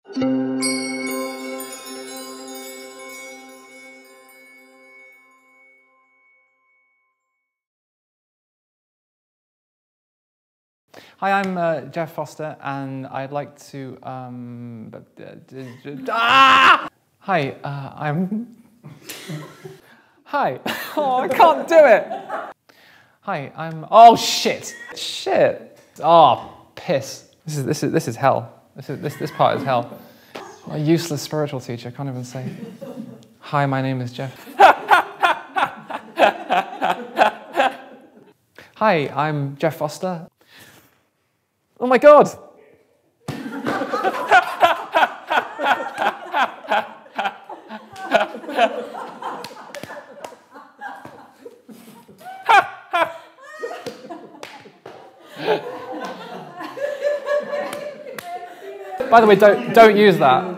Hi, I'm Jeff Foster, and I'd like to. Hi, I'm. Hi. Oh, I can't do it. Hi, I'm. Oh shit! Shit! Oh, piss! This is hell. This part is hell. A useless spiritual teacher. Can't even say. Hi, my name is Jeff. Hi, I'm Jeff Foster. Oh my God! By the way, don't use that.